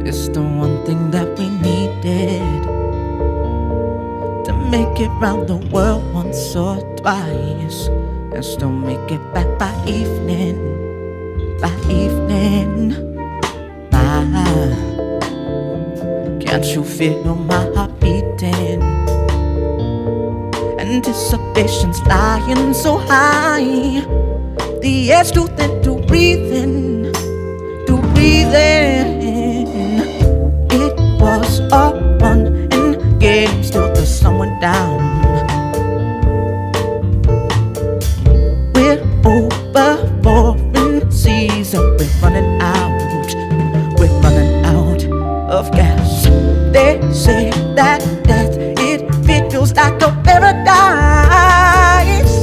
It's the one thing that we needed to make it round the world once or twice, and still make it back by evening. By evening, can't you feel my heart beating? Anticipation's flying so high, the air's too thin to breathe in, to breathe in. It was all fun and games till the sun went down. We're over foreign seas and we're running out. We're running out of gas. They say that death, it feels like a paradise.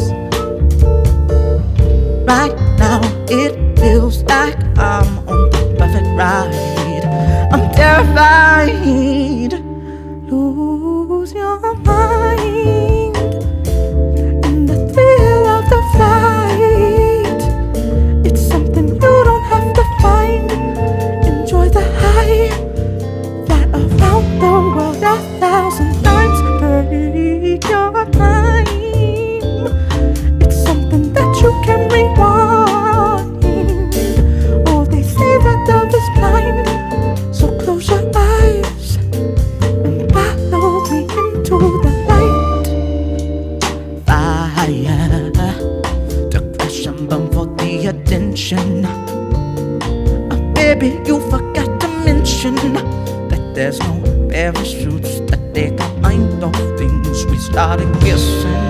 Right now it feels like I'm on the perfect ride. I'm terrified. Lose your mind in the thrill of the flight. It's something you don't have to find. Enjoy the high. Fly around the world 1,000 times. Take your time. It's something that you can rewind. Oh, they say that love is blind, so close your eyes and follow me into the light. Fire to crash and burn for the attention. Baby, you forgot to mention that there's no parachutes, that they combined all things. We started kissing.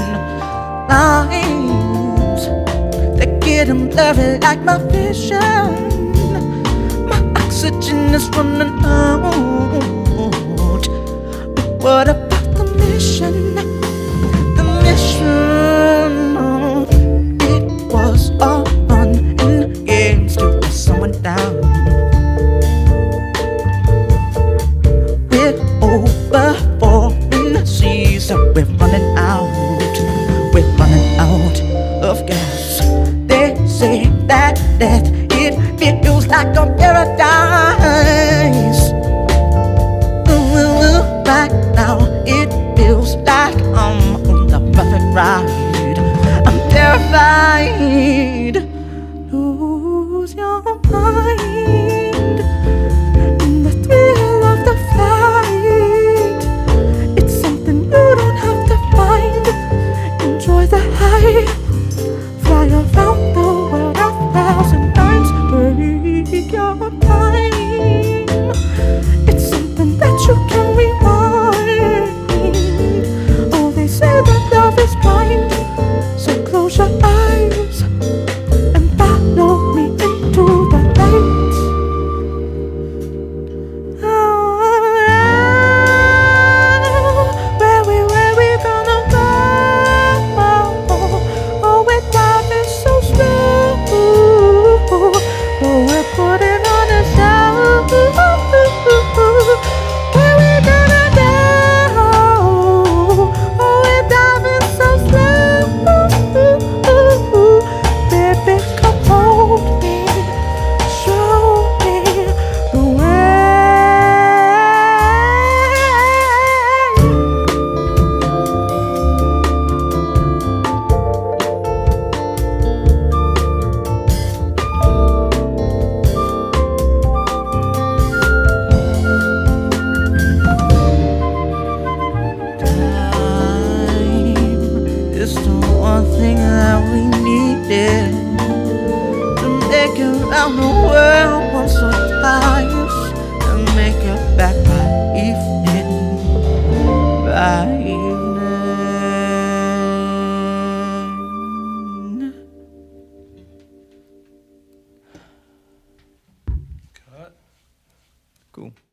Lines, they're getting blurry like my vision. My oxygen is running out. But what about the mission? The mission. It was all fun and games till the sun went down. We're over foreign seas and we're running out. We're running out of gas. They say that death, it feels like a paradise. Right now it feels like I'm on the perfect ride. I'm terrified. Lose your mind in the thrill of the flight. It's something you don't have to find. Enjoy the high. Fly around the world 1,000 times. Take your time. It's something that you can rewind. Oh, they say that love is blind, so close your eyes and follow me into the light. Where we gonna go? Oh, we're driving so slow. Oh, we're putting on a show. Where we gonna go? Oh, we're driving so slow. Baby, come hold me, show me the way. It's the one thing that we needed to make it around the world once or twice, and make it back by evening, by evening. Cut. Cool.